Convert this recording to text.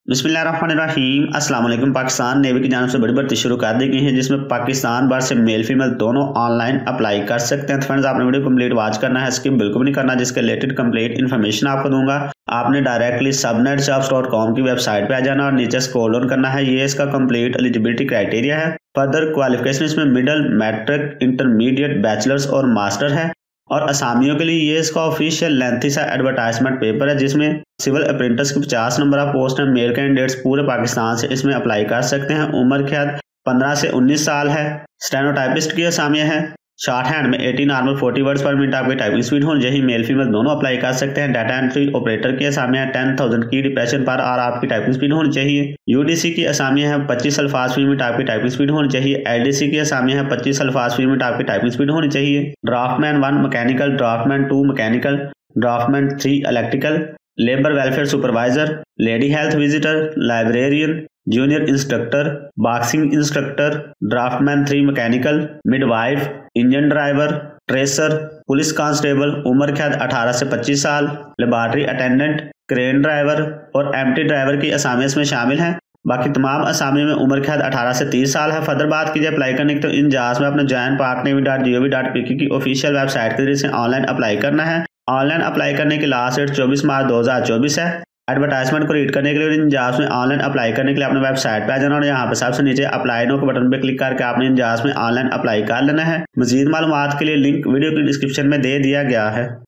बिस्मिल्लाहिर्रहमानिर्रहीम। अस्सलाम वालेकुम। पाकिस्तान नेवी की जानिब से बड़ी भर्ती शुरू कर दी गई है, जिसमें पाकिस्तान भर से मेल फीमेल दोनों ऑनलाइन अप्लाई कर सकते हैं। तो फ्रेंड्स, आपने वीडियो कंप्लीट वॉच करना है, स्किप बिल्कुल भी नहीं करना। जिसके रिलेटेड कंप्लीट इन्फॉर्मेशन आपको दूंगा। आपने डायरेक्टली subnetjobs.com की वेबसाइट पे आ जाना और नीचे स्क्रॉल डाउन करना है। ये इसका कंप्लीट एलिजिबिलिटी क्राइटेरिया है। फर्दर क्वालिफिकेशन इसमें मिडिल, मैट्रिक, इंटरमीडिएट, बैचलर्स और मास्टर है। और असामियों के लिए ये इसका ऑफिशियल लेंथी सा एडवर्टाइजमेंट पेपर है, जिसमें सिविल अप्रेंटिस की 50 नंबर ऑफ पोस्ट है। मेल कैंडिडेट्स पूरे पाकिस्तान से इसमें अप्लाई कर सकते हैं। उम्र ख्याल 15 से 19 साल है। स्टेनोटाइपिस्ट की असामियाँ हैं। शॉर्ट हैंड में 80 नॉर्मल 40 वर्ड्स पर मिनट आपकी टाइपिंग स्पीड हो, यही मेल फीमेल दोनों अप्लाई कर सकते हैं। डाटा एंट्री ऑपरेटर की असामियाँ 10,000 की डिप्रेशन पर और आपकी टाइपिंग स्पीड होनी चाहिए। यूडीसी की असामियाँ हैं 25 अल्फाज फी मिनट आपकी टाइपिंग स्पीड होनी चाहिए। एलडीसी की असामियाँ हैं 25 अल्फाज फी मिनट आपकी टाइपिंग स्पीड होनी चाहिए। Draftsman 1 mechanical, draftsman 2 mechanical, draftsman 3 electrical, labour welfare supervisor, lady health visitor, librarian, junior instructor, boxing instructor, draftsman 3 mechanical, midwife, engine driver, tracer, police constable, उम्र कैद 18 से 25 साल, लेबॉर्ट्री अटेंडेंट, क्रेन ड्राइवर और MT driver की असामियां इसमें शामिल हैं। बाकी तमाम असामियों में उम्र कैद 18 से 30 साल है। फर्दर बात कीजिए अप्लाई करने की, तो इन जास में अपने joinpartnavy.gov.pk की ऑफिशियल वेबसाइट के जरिए से ऑनलाइन अप्लाई करना है। ऑनलाइन अप्लाई करने की लास्ट डेट 24 मार्च 2024 है। एडवर्टाइजमेंट को रीड करने के लिए इन जॉब्स में ऑनलाइन अप्लाई करने के लिए अपने वेबसाइट पे आ जाना और यहाँ पे सबसे नीचे अप्लाई नो के बटन पे क्लिक करके आपने इन जॉब्स में ऑनलाइन अप्लाई कर लेना है। मजीद मालूमात के लिए लिंक वीडियो की डिस्क्रिप्शन में दे दिया गया है।